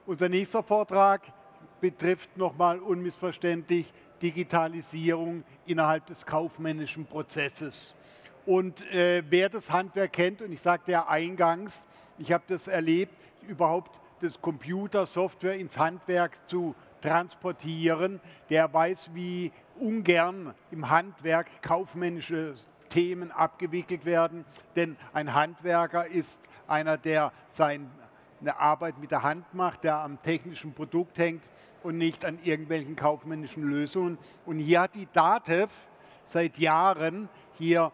Unser nächster Vortrag betrifft nochmal unmissverständlich Digitalisierung innerhalb des kaufmännischen Prozesses. Und wer das Handwerk kennt, und ich sagte ja eingangs, ich habe das erlebt, überhaupt das Computer, Software ins Handwerk zu transportieren, der weiß, wie ungern im Handwerk kaufmännische Themen abgewickelt werden. Denn ein Handwerker ist einer, der seine Arbeit mit der Hand macht, der am technischen Produkt hängt und nicht an irgendwelchen kaufmännischen Lösungen. Und hier hat die DATEV seit Jahren hier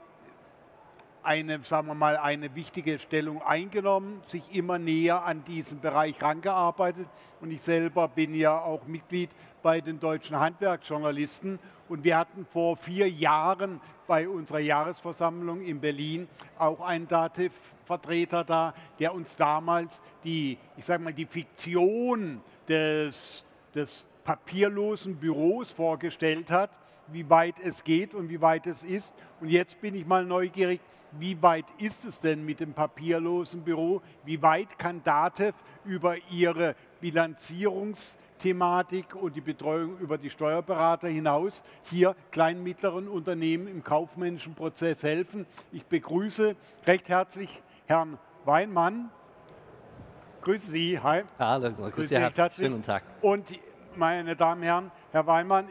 sagen wir mal, eine wichtige Stellung eingenommen, sich immer näher an diesen Bereich rangearbeitet. Und ich selber bin ja auch Mitglied bei den Deutschen Handwerksjournalisten. Und wir hatten vor 4 Jahren bei unserer Jahresversammlung in Berlin auch einen DATEV-Vertreter da, der uns damals die Fiktion des papierlosen Büros vorgestellt hat, wie weit es geht und wie weit es ist. Und jetzt bin ich mal neugierig, wie weit ist es denn mit dem papierlosen Büro? Wie weit kann DATEV über ihre Bilanzierungsthematik und die Betreuung über die Steuerberater hinaus hier kleinen und mittleren Unternehmen im kaufmännischen Prozess helfen? Ich begrüße recht herzlich Herrn Weinmann. Grüße Sie. Hi. Hallo, grüße Sie herzlich. Schönen Tag. Und meine Damen und Herren, Herr Weinmann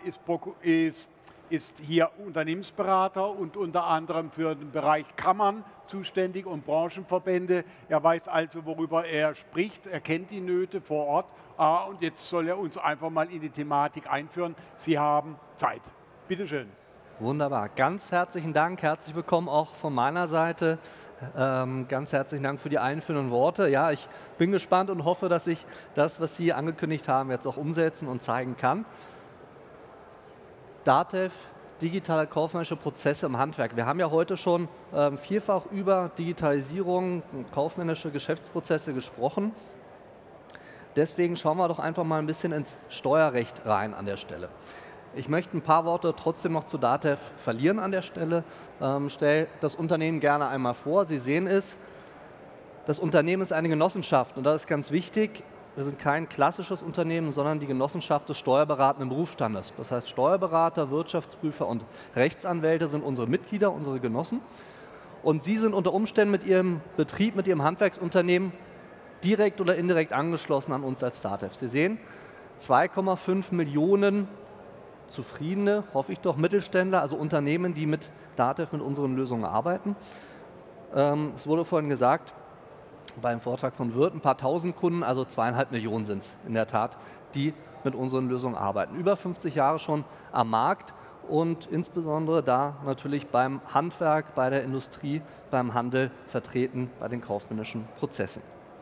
ist hier Unternehmensberater und unter anderem für den Bereich Kammern zuständig und Branchenverbände. Er weiß also, worüber er spricht. Er kennt die Nöte vor Ort. Und jetzt soll er uns einfach mal in die Thematik einführen. Sie haben Zeit. Bitte schön. Wunderbar. Ganz herzlichen Dank. Herzlich willkommen auch von meiner Seite. Ganz herzlichen Dank für die einführenden Worte. Ja, ich bin gespannt und hoffe, dass ich das, was Sie angekündigt haben, jetzt auch umsetzen und zeigen kann. DATEV, digitale kaufmännische Prozesse im Handwerk. Wir haben ja heute schon vielfach über Digitalisierung und kaufmännische Geschäftsprozesse gesprochen. Deswegen schauen wir doch einfach mal ein bisschen ins Steuerrecht rein an der Stelle. Ich möchte ein paar Worte trotzdem noch zu DATEV verlieren an der Stelle. Stelle das Unternehmen gerne einmal vor. Sie sehen es, das Unternehmen ist eine Genossenschaft und das ist ganz wichtig. Wir sind kein klassisches Unternehmen, sondern die Genossenschaft des steuerberatenden Berufsstandes. Das heißt, Steuerberater, Wirtschaftsprüfer und Rechtsanwälte sind unsere Mitglieder, unsere Genossen. Und sie sind unter Umständen mit ihrem Betrieb, mit ihrem Handwerksunternehmen direkt oder indirekt angeschlossen an uns als DATEV. Sie sehen, 2,5 Millionen zufriedene, hoffe ich doch, Mittelständler, also Unternehmen, die mit DATEV, mit unseren Lösungen arbeiten. Es wurde vorhin gesagt, beim Vortrag von Wirth, ein paar tausend Kunden, also 2,5 Millionen sind es in der Tat, die mit unseren Lösungen arbeiten. Über 50 Jahre schon am Markt und insbesondere da natürlich beim Handwerk, bei der Industrie, beim Handel vertreten, bei den kaufmännischen Prozessen.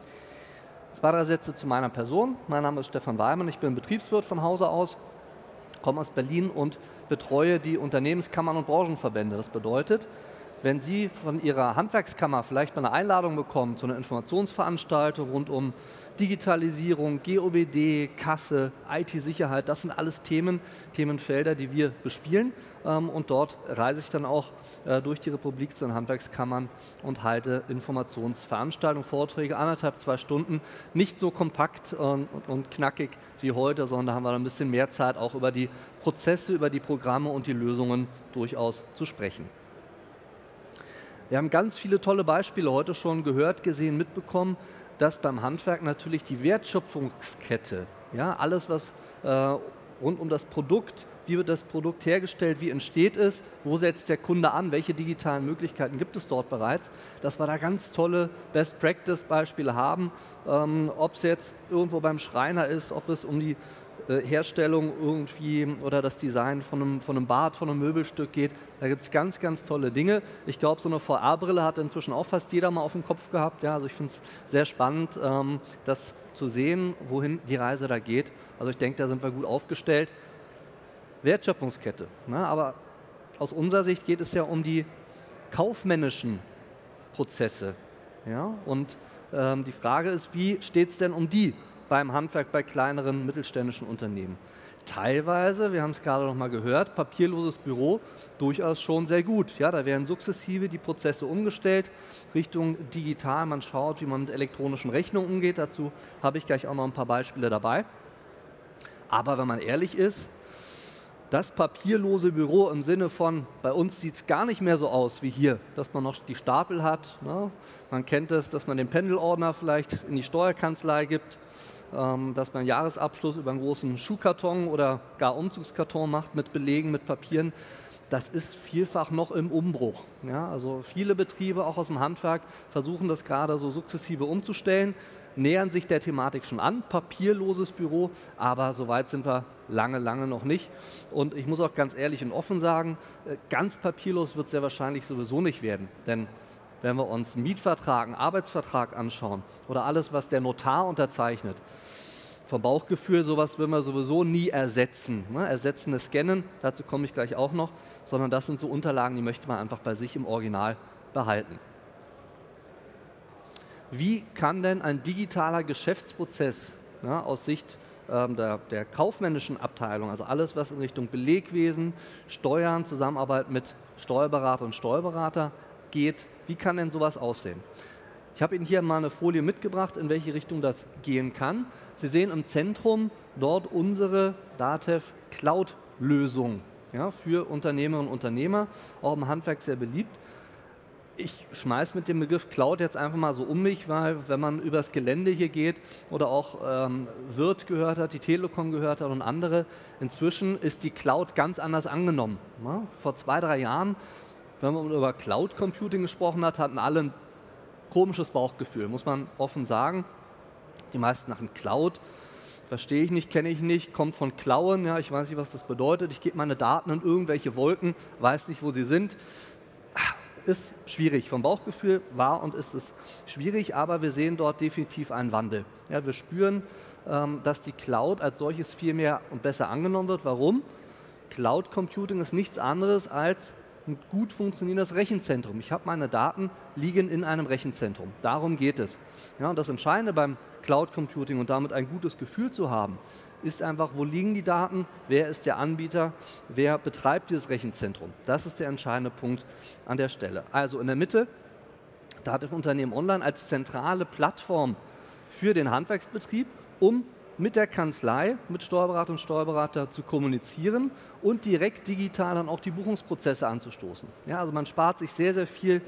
2, 3 Sätze zu meiner Person. Mein Name ist Stefan Weinmann, ich bin Betriebswirt von Hause aus, komme aus Berlin und betreue die Unternehmenskammern und Branchenverbände. Das bedeutet, wenn Sie von Ihrer Handwerkskammer vielleicht mal eine Einladung bekommen zu einer Informationsveranstaltung rund um Digitalisierung, GOBD, Kasse, IT-Sicherheit, das sind alles Themenfelder, die wir bespielen. Und dort reise ich dann auch durch die Republik zu den Handwerkskammern und halte Informationsveranstaltungen, Vorträge, 1,5, 2 Stunden. Nicht so kompakt und knackig wie heute, sondern da haben wir ein bisschen mehr Zeit, auch über die Prozesse, über die Programme und die Lösungen durchaus zu sprechen. Wir haben ganz viele tolle Beispiele heute schon gehört, gesehen, mitbekommen, dass beim Handwerk natürlich die Wertschöpfungskette, ja, alles was rund um das Produkt, wie wird das Produkt hergestellt, wie entsteht es, wo setzt der Kunde an, welche digitalen Möglichkeiten gibt es dort bereits, dass wir da ganz tolle Best-Practice-Beispiele haben, ob es jetzt irgendwo beim Schreiner ist, ob es um die Herstellung irgendwie oder das Design von einem Bad, von einem Möbelstück geht. Da gibt es ganz, ganz tolle Dinge. Ich glaube, so eine VR-Brille hat inzwischen auch fast jeder mal auf dem Kopf gehabt. Ja, also ich finde es sehr spannend, das zu sehen, wohin die Reise da geht. Also ich denke, da sind wir gut aufgestellt. Wertschöpfungskette. Ne? Aber aus unserer Sicht geht es ja um die kaufmännischen Prozesse. Ja? Und die Frage ist, wie steht es denn um die beim Handwerk, bei kleineren mittelständischen Unternehmen? teilweise, wir haben es gerade noch mal gehört, papierloses Büro durchaus schon sehr gut. Ja, da werden sukzessive die Prozesse umgestellt Richtung digital. Man schaut, wie man mit elektronischen Rechnungen umgeht. Dazu habe ich gleich auch noch ein paar Beispiele dabei. Aber wenn man ehrlich ist, das papierlose Büro im Sinne von, bei uns sieht es gar nicht mehr so aus wie hier, dass man noch die Stapel hat. Ne? Man kennt es, dass man den Pendelordner vielleicht in die Steuerkanzlei gibt, dass man einen Jahresabschluss über einen großen Schuhkarton oder gar Umzugskarton macht mit Belegen, mit Papieren. Das ist vielfach noch im Umbruch. Ja? Also viele Betriebe, auch aus dem Handwerk, versuchen das gerade so sukzessive umzustellen, nähern sich der Thematik schon an, papierloses Büro, aber so weit sind wir lange, lange noch nicht. Und ich muss auch ganz ehrlich und offen sagen, ganz papierlos wird es sehr wahrscheinlich sowieso nicht werden. Denn wenn wir uns einen Mietvertrag, einen Arbeitsvertrag anschauen oder alles, was der Notar unterzeichnet, vom Bauchgefühl, sowas will man sowieso nie ersetzen. Ne? Ersetzen das Scannen, dazu komme ich gleich auch noch, sondern das sind so Unterlagen, die möchte man einfach bei sich im Original behalten. Wie kann denn ein digitaler Geschäftsprozess, ja, aus Sicht der kaufmännischen Abteilung, also alles, was in Richtung Belegwesen, Steuern, Zusammenarbeit mit Steuerberater und Steuerberater geht, wie kann denn sowas aussehen? Ich habe Ihnen hier mal eine Folie mitgebracht, in welche Richtung das gehen kann. Sie sehen im Zentrum dort unsere DATEV Cloud-Lösung, ja, für Unternehmerinnen und Unternehmer, auch im Handwerk sehr beliebt. Ich schmeiße mit dem Begriff Cloud jetzt einfach mal so um mich, weil wenn man übers Gelände hier geht oder auch Wirth gehört hat, die Telekom gehört hat und andere, inzwischen ist die Cloud ganz anders angenommen. Ja, vor 2, 3 Jahren, wenn man über Cloud Computing gesprochen hat, hatten alle ein komisches Bauchgefühl, muss man offen sagen. Die meisten nach Cloud, verstehe ich nicht, kenne ich nicht, kommt von Klauen, ja, ich weiß nicht, was das bedeutet. Ich gebe meine Daten in irgendwelche Wolken, weiß nicht, wo sie sind. Ist schwierig. Vom Bauchgefühl war und ist es schwierig, aber wir sehen dort definitiv einen Wandel. Ja, wir spüren, dass die Cloud als solches viel mehr und besser angenommen wird. Warum? Cloud Computing ist nichts anderes als ein gut funktionierendes Rechenzentrum. Ich habe meine Daten liegen in einem Rechenzentrum. Darum geht es. Ja, und das Entscheidende beim Cloud Computing und damit ein gutes Gefühl zu haben, ist einfach, wo liegen die Daten, wer ist der Anbieter, wer betreibt dieses Rechenzentrum. Das ist der entscheidende Punkt an der Stelle. Also in der Mitte, DATEV Unternehmen Online als zentrale Plattform für den Handwerksbetrieb, um mit der Kanzlei, mit Steuerberater und Steuerberater zu kommunizieren und direkt digital dann auch die Buchungsprozesse anzustoßen. Ja, also man spart sich sehr, sehr viel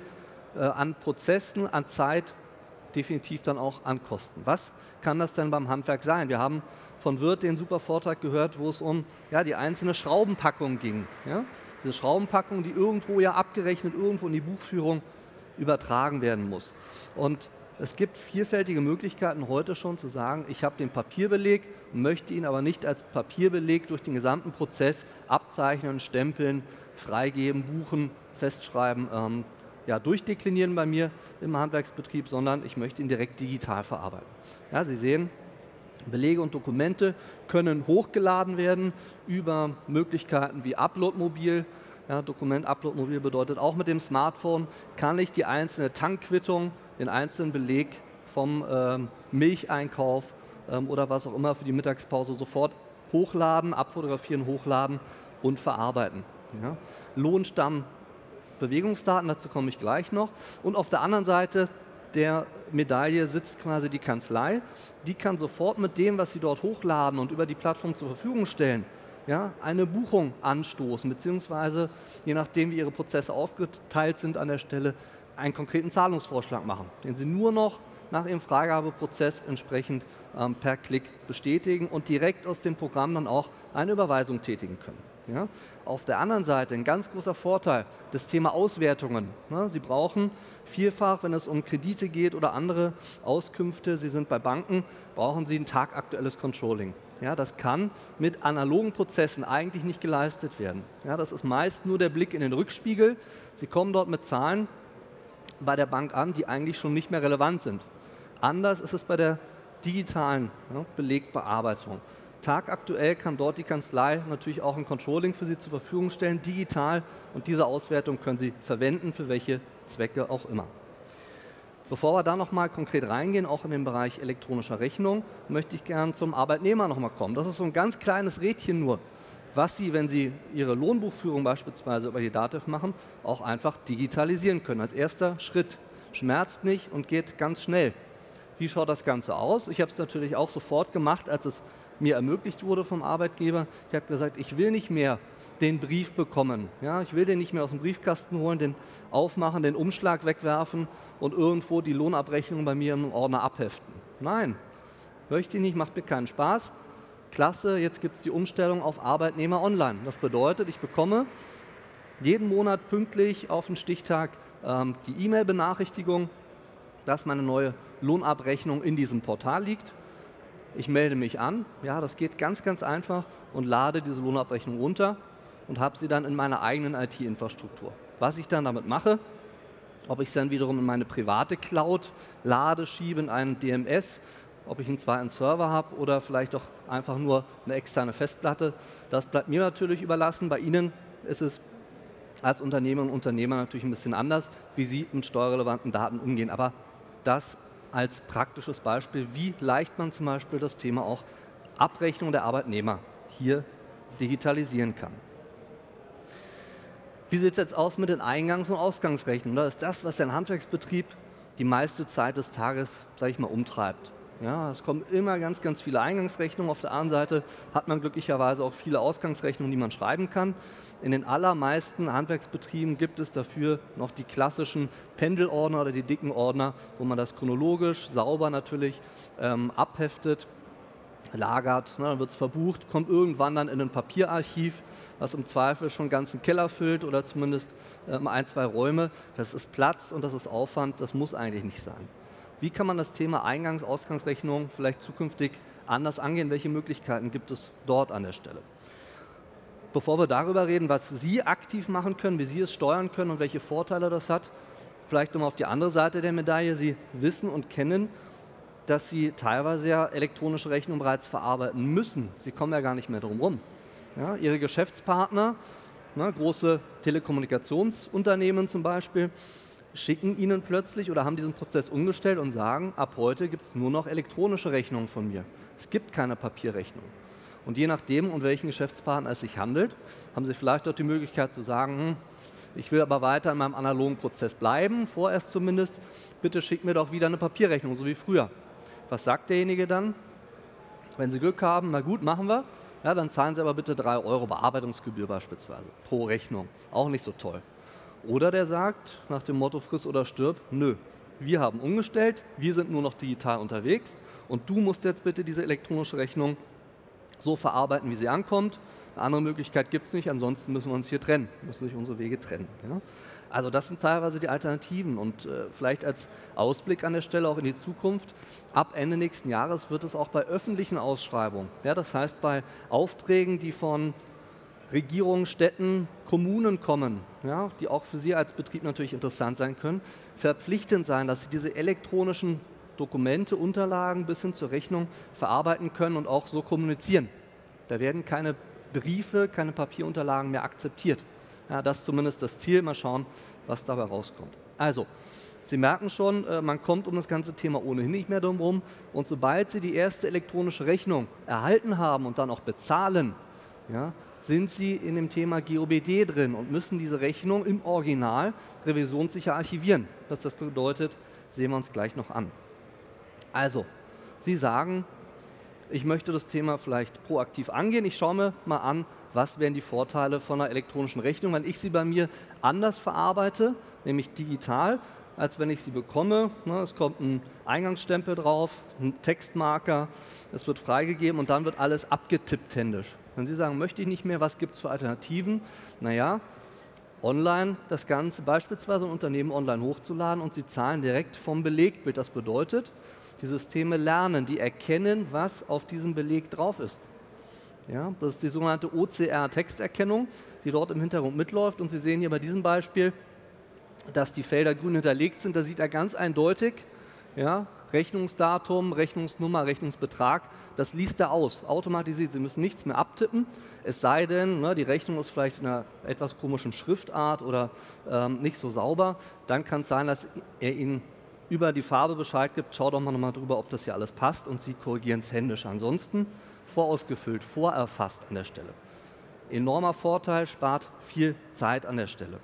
an Prozessen, an Zeit, definitiv dann auch an Kosten. Was kann das denn beim Handwerk sein? Wir haben von Wirth den super Vortrag gehört, wo es um die einzelne Schraubenpackung ging. Ja? Diese Schraubenpackung, die irgendwo abgerechnet, irgendwo in die Buchführung übertragen werden muss. Und es gibt vielfältige Möglichkeiten heute schon zu sagen, ich habe den Papierbeleg, möchte ihn aber nicht als Papierbeleg durch den gesamten Prozess abzeichnen, stempeln, freigeben, buchen, festschreiben, durchdeklinieren bei mir im Handwerksbetrieb, sondern ich möchte ihn direkt digital verarbeiten. Ja, Sie sehen, Belege und Dokumente können hochgeladen werden über Möglichkeiten wie Upload-Mobil. Ja, Dokument-Upload-Mobil bedeutet auch mit dem Smartphone kann ich die einzelne Tankquittung, den einzelnen Beleg vom Milcheinkauf oder was auch immer für die Mittagspause sofort hochladen, abfotografieren, hochladen und verarbeiten. Ja. Lohnstamm, Bewegungsdaten, dazu komme ich gleich noch. Und auf der anderen Seite der Medaille sitzt quasi die Kanzlei. Die kann sofort mit dem, was sie dort hochladen und über die Plattform zur Verfügung stellen, eine Buchung anstoßen, beziehungsweise je nachdem, wie ihre Prozesse aufgeteilt sind an der Stelle, einen konkreten Zahlungsvorschlag machen, den sie nur noch nach ihrem Freigabeprozess entsprechend per Klick bestätigen und direkt aus dem Programm dann auch eine Überweisung tätigen können. Ja? Auf der anderen Seite ein ganz großer Vorteil, das Thema Auswertungen. Ja, Sie brauchen vielfach, wenn es um Kredite geht oder andere Auskünfte, Sie sind bei Banken, brauchen Sie ein tagaktuelles Controlling. Ja, das kann mit analogen Prozessen eigentlich nicht geleistet werden. Ja, das ist meist nur der Blick in den Rückspiegel. Sie kommen dort mit Zahlen bei der Bank an, die eigentlich schon nicht mehr relevant sind. Anders ist es bei der digitalen Belegbearbeitung. Tagaktuell kann dort die Kanzlei natürlich auch ein Controlling für Sie zur Verfügung stellen, digital, und diese Auswertung können Sie verwenden, für welche Zwecke auch immer. Bevor wir da nochmal konkret reingehen, auch in den Bereich elektronischer Rechnung, möchte ich gerne zum Arbeitnehmer nochmal kommen. Das ist so ein ganz kleines Rädchen nur, was Sie, wenn Sie Ihre Lohnbuchführung beispielsweise über die DATEV machen, auch einfach digitalisieren können. Als erster Schritt. Schmerzt nicht und geht ganz schnell. Wie schaut das Ganze aus? Ich habe es natürlich auch sofort gemacht, als es mir ermöglicht wurde vom Arbeitgeber. Ich habe gesagt, ich will nicht mehr den Brief bekommen. Ja, ich will den nicht mehr aus dem Briefkasten holen, den aufmachen, den Umschlag wegwerfen und irgendwo die Lohnabrechnung bei mir im Ordner abheften. Nein, möchte ich nicht, macht mir keinen Spaß. Klasse, jetzt gibt es die Umstellung auf Arbeitnehmer online. Das bedeutet, ich bekomme jeden Monat pünktlich auf den Stichtag die E-Mail-Benachrichtigung, dass meine neue Lohnabrechnung in diesem Portal liegt. Ich melde mich an, ja, das geht ganz, ganz einfach und lade diese Lohnabrechnung runter und habe sie dann in meiner eigenen IT-Infrastruktur. Was ich dann damit mache, ob ich es dann wiederum in meine private Cloud lade, schiebe in einen DMS, ob ich einen zweiten Server habe oder vielleicht auch einfach nur eine externe Festplatte, das bleibt mir natürlich überlassen. Bei Ihnen ist es als Unternehmerinnen und Unternehmer natürlich ein bisschen anders, wie Sie mit steuerrelevanten Daten umgehen. Aber das als praktisches Beispiel, wie leicht man zum Beispiel das Thema auch Abrechnung der Arbeitnehmer hier digitalisieren kann. Wie sieht es jetzt aus mit den Eingangs- und Ausgangsrechnungen? Das ist das, was ein Handwerksbetrieb die meiste Zeit des Tages, sage ich mal, umtreibt. Ja, es kommen immer ganz, ganz viele Eingangsrechnungen. Auf der anderen Seite hat man glücklicherweise auch viele Ausgangsrechnungen, die man schreiben kann. In den allermeisten Handwerksbetrieben gibt es dafür noch die klassischen Pendelordner oder die dicken Ordner, wo man das chronologisch, sauber natürlich abheftet, lagert, ne, dann wird es verbucht, kommt irgendwann dann in ein Papierarchiv, was im Zweifel schon einen ganzen Keller füllt oder zumindest ein, zwei Räume. Das ist Platz und das ist Aufwand, das muss eigentlich nicht sein. Wie kann man das Thema Eingangs-, Ausgangsrechnung vielleicht zukünftig anders angehen? Welche Möglichkeiten gibt es dort an der Stelle? Bevor wir darüber reden, was Sie aktiv machen können, wie Sie es steuern können und welche Vorteile das hat, vielleicht nochmal auf die andere Seite der Medaille. Sie wissen und kennen, dass Sie teilweise ja elektronische Rechnungen bereits verarbeiten müssen. Sie kommen ja gar nicht mehr drum rum. Ja, Ihre Geschäftspartner, große Telekommunikationsunternehmen zum Beispiel, schicken Ihnen plötzlich oder haben diesen Prozess umgestellt und sagen, ab heute gibt es nur noch elektronische Rechnungen von mir. Es gibt keine Papierrechnung. Und je nachdem, um welchen Geschäftspartner es sich handelt, haben Sie vielleicht dort die Möglichkeit zu sagen, ich will aber weiter in meinem analogen Prozess bleiben, vorerst zumindest, bitte schick mir doch wieder eine Papierrechnung, so wie früher. Was sagt derjenige dann? Wenn Sie Glück haben, na gut, machen wir, ja, dann zahlen Sie aber bitte 3 € Bearbeitungsgebühr beispielsweise pro Rechnung. Auch nicht so toll. Oder der sagt, nach dem Motto friss oder stirb, nö, wir haben umgestellt, wir sind nur noch digital unterwegs und du musst jetzt bitte diese elektronische Rechnung so verarbeiten, wie sie ankommt. Eine andere Möglichkeit gibt es nicht, ansonsten müssen wir uns hier trennen, müssen sich unsere Wege trennen. Ja? Also das sind teilweise die Alternativen und vielleicht als Ausblick an der Stelle auch in die Zukunft, ab Ende nächsten Jahres wird es auch bei öffentlichen Ausschreibungen, ja, das heißt bei Aufträgen, die von Regierungen, Städten, Kommunen kommen, ja, die auch für Sie als Betrieb natürlich interessant sein können, verpflichtend sein, dass Sie diese elektronischen Dokumente, Unterlagen bis hin zur Rechnung verarbeiten können und auch so kommunizieren. Da werden keine Briefe, keine Papierunterlagen mehr akzeptiert. Ja, das ist zumindest das Ziel. Mal schauen, was dabei rauskommt. Also, Sie merken schon, man kommt um das ganze Thema ohnehin nicht mehr drum herum. Und sobald Sie die erste elektronische Rechnung erhalten haben und dann auch bezahlen, ja, sind Sie in dem Thema GOBD drin und müssen diese Rechnung im Original revisionssicher archivieren. Was das bedeutet, sehen wir uns gleich noch an. Also, Sie sagen, ich möchte das Thema vielleicht proaktiv angehen. Ich schaue mir mal an, was wären die Vorteile von einer elektronischen Rechnung, wenn ich sie bei mir anders verarbeite, nämlich digital, als wenn ich sie bekomme. Es kommt ein Eingangsstempel drauf, ein Textmarker, es wird freigegeben und dann wird alles abgetippt händisch. Wenn Sie sagen, möchte ich nicht mehr, was gibt es für Alternativen? Naja, online das Ganze beispielsweise ein Unternehmen online hochzuladen und Sie zahlen direkt vom Belegbild. Das bedeutet, die Systeme lernen, die erkennen, was auf diesem Beleg drauf ist. Ja, das ist die sogenannte OCR-Texterkennung, die dort im Hintergrund mitläuft. Und Sie sehen hier bei diesem Beispiel, dass die Felder grün hinterlegt sind. Da sieht er ganz eindeutig, ja, Rechnungsdatum, Rechnungsnummer, Rechnungsbetrag, das liest er aus, automatisiert. Sie müssen nichts mehr abtippen, es sei denn, die Rechnung ist vielleicht in einer etwas komischen Schriftart oder nicht so sauber. Dann kann es sein, dass er Ihnen über die Farbe Bescheid gibt, schau doch mal nochmal drüber, ob das hier alles passt und Sie korrigieren es händisch. Ansonsten vorausgefüllt, vorerfasst an der Stelle. Enormer Vorteil, spart viel Zeit an der Stelle.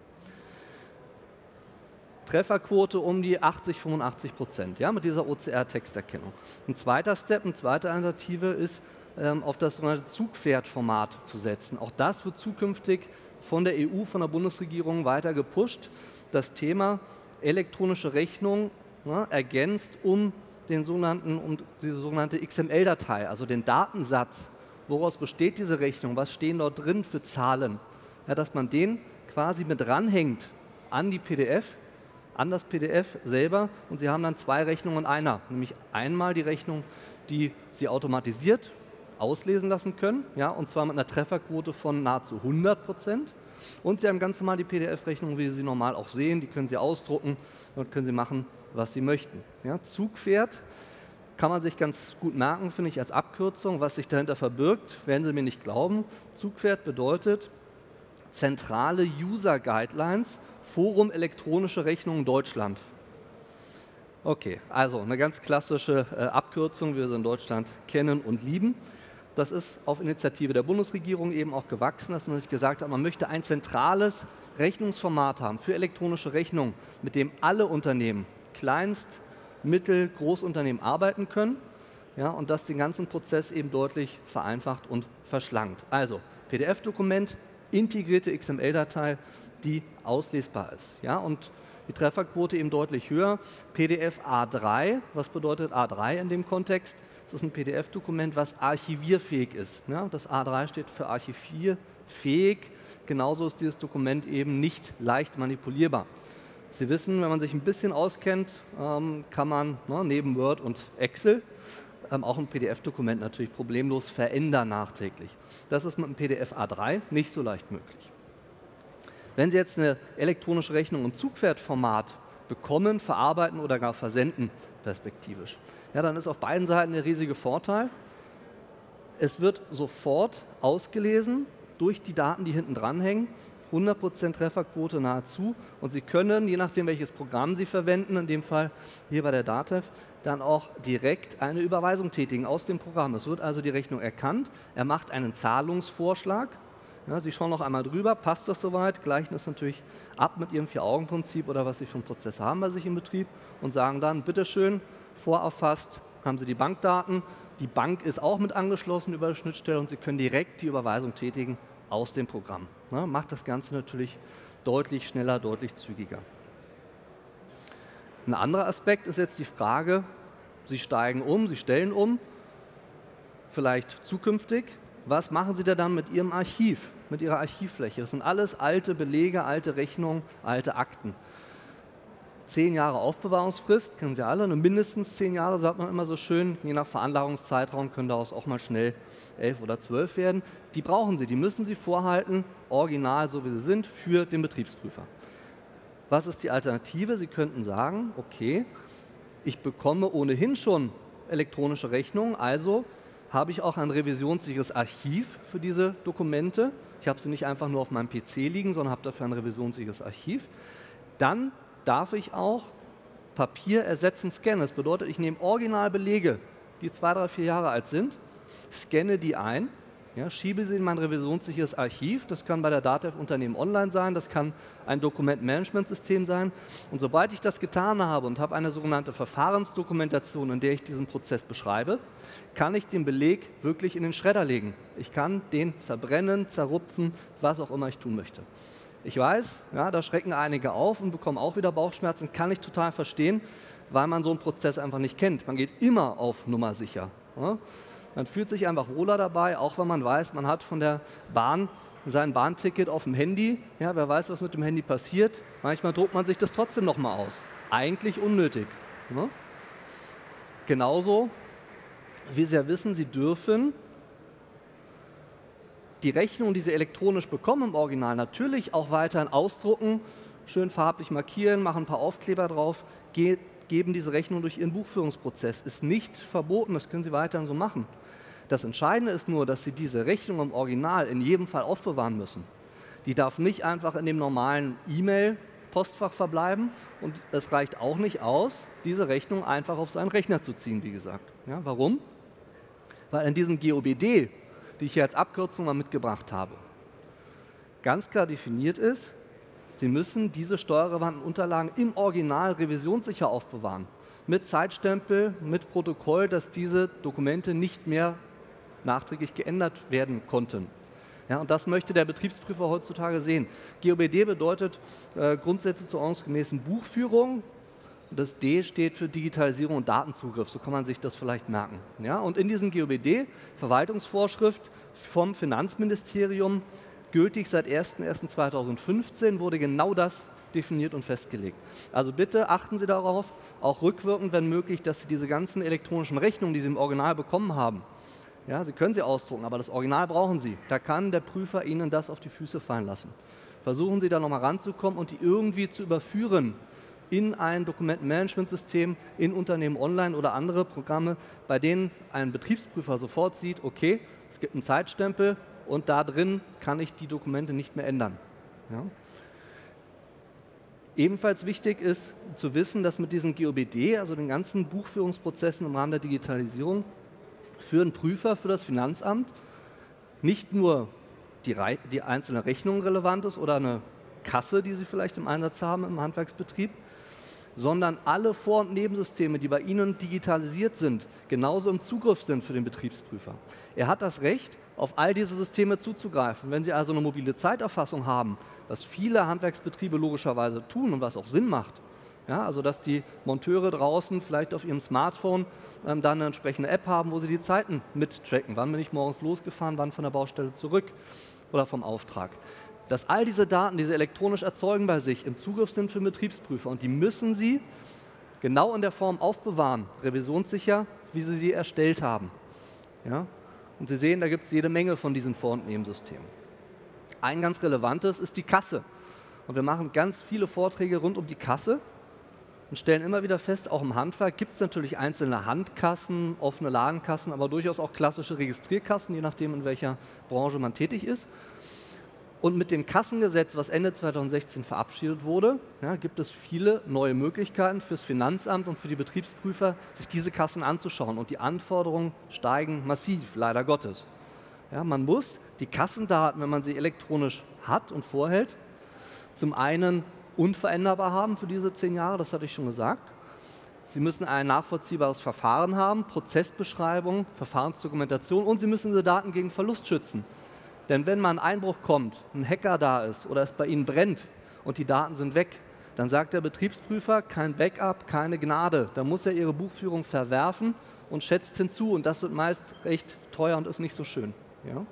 Trefferquote um die 80–85%, ja, mit dieser OCR-Texterkennung. Ein zweiter Step, eine zweite Alternative ist, auf das sogenannte Zugpferdformat zu setzen. Auch das wird zukünftig von der EU, von der Bundesregierung weiter gepusht. Das Thema elektronische Rechnung ergänzt um diese sogenannte XML-Datei, also den Datensatz. Woraus besteht diese Rechnung? Was stehen dort drin für Zahlen? Ja, dass man den quasi mit ranhängt an die PDF, an das PDF selber, und Sie haben dann zwei Rechnungen in einer. Nämlich einmal die Rechnung, die Sie automatisiert auslesen lassen können, ja, und zwar mit einer Trefferquote von nahezu 100%. Und Sie haben ganz normal die PDF-Rechnung, wie Sie sie normal auch sehen, die können Sie ausdrucken und können Sie machen, was Sie möchten. Ja, Zugpferd kann man sich ganz gut merken, finde ich, als Abkürzung. Was sich dahinter verbirgt, werden Sie mir nicht glauben. Zugpferd bedeutet zentrale User Guidelines, Forum elektronische Rechnungen Deutschland. Okay, also eine ganz klassische Abkürzung, wie wir sie in Deutschland kennen und lieben. Das ist auf Initiative der Bundesregierung eben auch gewachsen, dass man sich gesagt hat, man möchte ein zentrales Rechnungsformat haben für elektronische Rechnungen, mit dem alle Unternehmen, Kleinst-, Mittel-, Großunternehmen arbeiten können, ja, und das den ganzen Prozess eben deutlich vereinfacht und verschlankt. Also PDF-Dokument, integrierte XML-Datei, die auslesbar ist. Ja, und die Trefferquote eben deutlich höher. PDF A3, was bedeutet A3 in dem Kontext? Das ist ein PDF-Dokument, was archivierfähig ist. Ja, das A3 steht für archivierfähig. Genauso ist dieses Dokument eben nicht leicht manipulierbar. Sie wissen, wenn man sich ein bisschen auskennt, kann man neben Word und Excel auch ein PDF-Dokument natürlich problemlos verändern nachträglich. Das ist mit dem PDF A3 nicht so leicht möglich. Wenn Sie jetzt eine elektronische Rechnung im Zugpferdformat bekommen, verarbeiten oder gar versenden, perspektivisch, ja, dann ist auf beiden Seiten der riesige Vorteil. Es wird sofort ausgelesen durch die Daten, die hinten dranhängen, 100% Trefferquote nahezu, und Sie können, je nachdem welches Programm Sie verwenden, in dem Fall hier bei der DATEV, dann auch direkt eine Überweisung tätigen aus dem Programm. Es wird also die Rechnung erkannt, er macht einen Zahlungsvorschlag. Ja, Sie schauen noch einmal drüber, passt das soweit, gleichen es natürlich ab mit Ihrem Vier-Augen-Prinzip oder was Sie für einen Prozess haben bei sich im Betrieb und sagen dann, bitteschön, vorerfasst haben Sie die Bankdaten, die Bank ist auch mit angeschlossen über die Schnittstelle und Sie können direkt die Überweisung tätigen aus dem Programm. Ja, macht das Ganze natürlich deutlich schneller, deutlich zügiger. Ein anderer Aspekt ist jetzt die Frage, Sie steigen um, Sie stellen um, vielleicht zukünftig. Was machen Sie da dann mit Ihrem Archiv, mit Ihrer Archivfläche? Das sind alles alte Belege, alte Rechnungen, alte Akten. 10 Jahre Aufbewahrungsfrist, kennen Sie alle, mindestens 10 Jahre, sagt man immer so schön. Je nach Veranlagungszeitraum können daraus auch mal schnell 11 oder 12 werden. Die brauchen Sie, die müssen Sie vorhalten, original, so wie sie sind, für den Betriebsprüfer. Was ist die Alternative? Sie könnten sagen, okay, ich bekomme ohnehin schon elektronische Rechnungen, also habe ich auch ein revisionssicheres Archiv für diese Dokumente. Ich habe sie nicht einfach nur auf meinem PC liegen, sondern habe dafür ein revisionssicheres Archiv. Dann darf ich auch Papier ersetzen, scannen. Das bedeutet, ich nehme Originalbelege, die 2, 3, 4 Jahre alt sind, scanne die ein, ja, schiebe sie in mein revisionssicheres Archiv. Das kann bei der DATEV Unternehmen online sein, das kann ein Dokumentmanagementsystem sein. Und sobald ich das getan habe und habe eine sogenannte Verfahrensdokumentation, in der ich diesen Prozess beschreibe, kann ich den Beleg wirklich in den Schredder legen. Ich kann den verbrennen, zerrupfen, was auch immer ich tun möchte. Ich weiß, ja, da schrecken einige auf und bekommen auch wieder Bauchschmerzen, kann ich total verstehen, weil man so einen Prozess einfach nicht kennt. Man geht immer auf Nummer sicher. Ja. Man fühlt sich einfach wohler dabei, auch wenn man weiß, man hat von der Bahn sein Bahnticket auf dem Handy. Ja, wer weiß, was mit dem Handy passiert. Manchmal druckt man sich das trotzdem nochmal aus. Eigentlich unnötig. Ja. Genauso, wie Sie ja wissen, Sie dürfen die Rechnung, die Sie elektronisch bekommen im Original, natürlich auch weiterhin ausdrucken, schön farblich markieren, machen ein paar Aufkleber drauf, geben diese Rechnung durch Ihren Buchführungsprozess. Ist nicht verboten, das können Sie weiterhin so machen. Das Entscheidende ist nur, dass Sie diese Rechnung im Original in jedem Fall aufbewahren müssen. Die darf nicht einfach in dem normalen Postfach verbleiben und es reicht auch nicht aus, diese Rechnung einfach auf seinen Rechner zu ziehen, wie gesagt. Ja, warum? Weil in diesem GOBD, die ich hier als Abkürzung mal mitgebracht habe, ganz klar definiert ist, Sie müssen diese steuerrelevanten Unterlagen im Original revisionssicher aufbewahren. Mit Zeitstempel, mit Protokoll, dass diese Dokumente nicht mehr nachträglich geändert werden konnten. Ja, und das möchte der Betriebsprüfer heutzutage sehen. GOBD bedeutet Grundsätze zur ordnungsgemäßen Buchführung. Das D steht für Digitalisierung und Datenzugriff, so kann man sich das vielleicht merken. Ja, und in diesem GOBD, Verwaltungsvorschrift vom Finanzministerium, gültig seit 01.01.2015, wurde genau das definiert und festgelegt. Also bitte achten Sie darauf, auch rückwirkend, wenn möglich, dass Sie diese ganzen elektronischen Rechnungen, die Sie im Original bekommen haben, ja, Sie können sie ausdrucken, aber das Original brauchen Sie. Da kann der Prüfer Ihnen das auf die Füße fallen lassen. Versuchen Sie da nochmal ranzukommen und die irgendwie zu überführen in ein Dokumentenmanagementsystem, in Unternehmen Online oder andere Programme, bei denen ein Betriebsprüfer sofort sieht, okay, es gibt einen Zeitstempel und da drin kann ich die Dokumente nicht mehr ändern. Ja. Ebenfalls wichtig ist zu wissen, dass mit diesem GOBD, also den ganzen Buchführungsprozessen im Rahmen der Digitalisierung, für einen Prüfer, für das Finanzamt, nicht nur die einzelne Rechnung relevant ist oder eine Kasse, die Sie vielleicht im Einsatz haben im Handwerksbetrieb, sondern alle Vor- und Nebensysteme, die bei Ihnen digitalisiert sind, genauso im Zugriff sind für den Betriebsprüfer. Er hat das Recht, auf all diese Systeme zuzugreifen. Wenn Sie also eine mobile Zeiterfassung haben, was viele Handwerksbetriebe logischerweise tun und was auch Sinn macht, ja, also dass die Monteure draußen vielleicht auf ihrem Smartphone dann eine entsprechende App haben, wo sie die Zeiten mittracken. Wann bin ich morgens losgefahren, wann von der Baustelle zurück oder vom Auftrag. Dass all diese Daten, die sie elektronisch erzeugen bei sich, im Zugriff sind für den Betriebsprüfer und die müssen Sie genau in der Form aufbewahren, revisionssicher, wie Sie sie erstellt haben. Ja? Und Sie sehen, da gibt es jede Menge von diesen Vor- und Nebensystemen. Ein ganz relevantes ist die Kasse. Und wir machen ganz viele Vorträge rund um die Kasse und stellen immer wieder fest, auch im Handwerk gibt es natürlich einzelne Handkassen, offene Ladenkassen, aber durchaus auch klassische Registrierkassen, je nachdem, in welcher Branche man tätig ist. Und mit dem Kassengesetz, was Ende 2016 verabschiedet wurde, ja, gibt es viele neue Möglichkeiten fürs Finanzamt und für die Betriebsprüfer, sich diese Kassen anzuschauen. Und die Anforderungen steigen massiv, leider Gottes. Ja, man muss die Kassendaten, wenn man sie elektronisch hat und vorhält, zum einen unveränderbar haben für diese 10 Jahre, das hatte ich schon gesagt. Sie müssen ein nachvollziehbares Verfahren haben, Prozessbeschreibung, Verfahrensdokumentation und Sie müssen diese Daten gegen Verlust schützen. Denn wenn mal ein Einbruch kommt, ein Hacker da ist oder es bei Ihnen brennt und die Daten sind weg, dann sagt der Betriebsprüfer, kein Backup, keine Gnade. Da muss er Ihre Buchführung verwerfen und schätzt hinzu und das wird meist recht teuer und ist nicht so schön. Ja?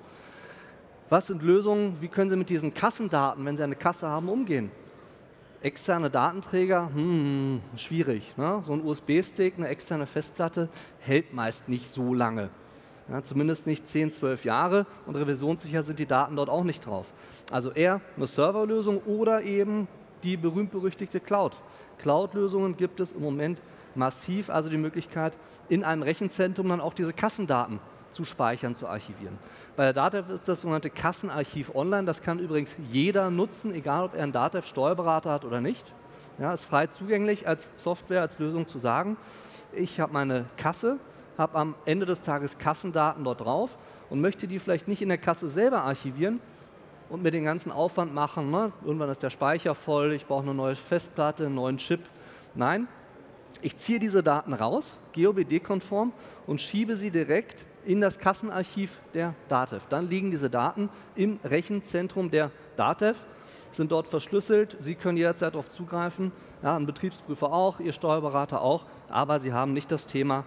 Was sind Lösungen? Wie können Sie mit diesen Kassendaten, wenn Sie eine Kasse haben, umgehen? Externe Datenträger, schwierig. Ne? So ein USB-Stick, eine externe Festplatte hält meist nicht so lange. Ja, zumindest nicht 10, 12 Jahre und revisionssicher sind die Daten dort auch nicht drauf. Also eher eine Serverlösung oder eben die berühmt-berüchtigte Cloud. Cloud-Lösungen gibt es im Moment massiv, also die Möglichkeit, in einem Rechenzentrum dann auch diese Kassendaten zu speichern, zu archivieren. Bei der DATEV ist das sogenannte Kassenarchiv online. Das kann übrigens jeder nutzen, egal ob er einen DATEV-Steuerberater hat oder nicht. Ja, ist frei zugänglich als Software, als Lösung zu sagen, ich habe meine Kasse, habe am Ende des Tages Kassendaten dort drauf und möchte die vielleicht nicht in der Kasse selber archivieren und mir den ganzen Aufwand machen, ne? Irgendwann ist der Speicher voll, ich brauche eine neue Festplatte, einen neuen Chip. Nein, ich ziehe diese Daten raus, GOBD-konform und schiebe sie direkt in das Kassenarchiv der DATEV. Dann liegen diese Daten im Rechenzentrum der DATEV, sind dort verschlüsselt, Sie können jederzeit darauf zugreifen, ja, ein Betriebsprüfer auch, Ihr Steuerberater auch, aber Sie haben nicht das Thema,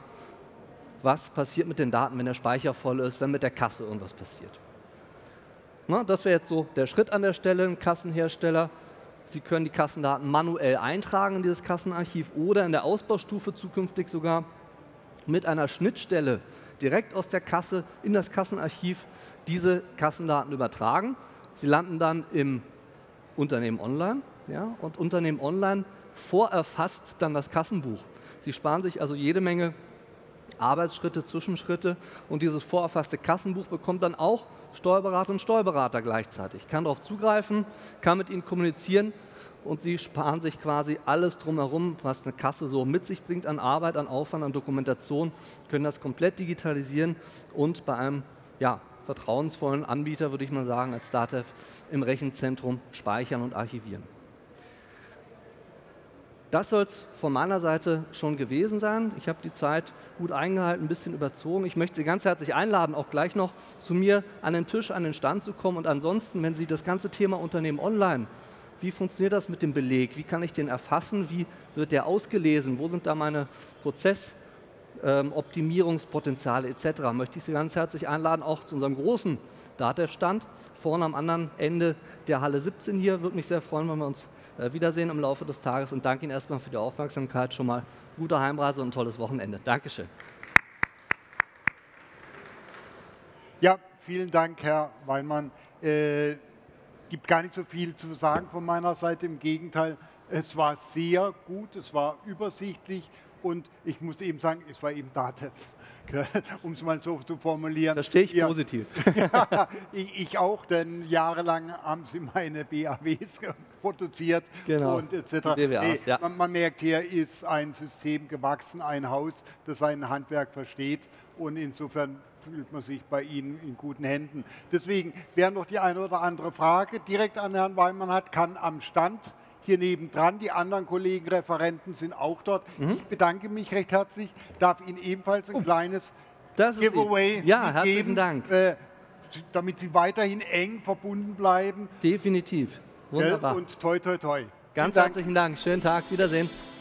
was passiert mit den Daten, wenn der Speicher voll ist, wenn mit der Kasse irgendwas passiert. Na, das wäre jetzt so der Schritt an der Stelle, ein Kassenhersteller. Sie können die Kassendaten manuell eintragen in dieses Kassenarchiv oder in der Ausbaustufe zukünftig sogar mit einer Schnittstelle direkt aus der Kasse in das Kassenarchiv diese Kassendaten übertragen. Sie landen dann im Unternehmen Online, ja, und Unternehmen Online vorerfasst dann das Kassenbuch. Sie sparen sich also jede Menge Arbeitsschritte, Zwischenschritte, und dieses vorerfasste Kassenbuch bekommt dann auch Steuerberater und Steuerberater gleichzeitig. Ich kann darauf zugreifen, kann mit ihnen kommunizieren und sie sparen sich quasi alles drumherum, was eine Kasse so mit sich bringt an Arbeit, an Aufwand, an Dokumentation, können das komplett digitalisieren und bei einem vertrauensvollen Anbieter, würde ich mal sagen, als DATEV im Rechenzentrum speichern und archivieren. Das soll es von meiner Seite schon gewesen sein. Ich habe die Zeit gut eingehalten, ein bisschen überzogen. Ich möchte Sie ganz herzlich einladen, auch gleich noch zu mir an den Tisch, an den Stand zu kommen. Und ansonsten, wenn Sie das ganze Thema Unternehmen online, wie funktioniert das mit dem Beleg? Wie kann ich den erfassen? Wie wird der ausgelesen? Wo sind da meine Prozessoptimierungspotenziale etc.? Möchte ich Sie ganz herzlich einladen, auch zu unserem großen DATEV-Stand, vorne am anderen Ende der Halle 17 hier. Würde mich sehr freuen, wenn wir uns wiedersehen im Laufe des Tages, und danke Ihnen erstmal für die Aufmerksamkeit. Schon mal gute Heimreise und ein tolles Wochenende. Dankeschön. Ja, vielen Dank, Herr Weinmann. Gibt gar nicht so viel zu sagen von meiner Seite. Im Gegenteil, es war sehr gut, es war übersichtlich und ich muss eben sagen, es war eben DATEV, um es mal so zu formulieren. Verstehe ich positiv. Ja, ich auch, denn jahrelang haben Sie meine BAWs produziert und etc. Man merkt, hier ist ein System gewachsen, ein Haus, das sein Handwerk versteht, und insofern fühlt man sich bei Ihnen in guten Händen. Deswegen, wer noch die eine oder andere Frage direkt an Herrn Weinmann hat, kann am Stand hier nebendran. Die anderen Kollegen, Referenten sind auch dort. Ich bedanke mich recht herzlich, darf Ihnen ebenfalls ein kleines Giveaway herzlichen Dank. Damit Sie weiterhin eng verbunden bleiben. Definitiv. Wunderbar. Und toi, toi, toi. Ganz herzlichen Dank. Schönen Tag. Wiedersehen.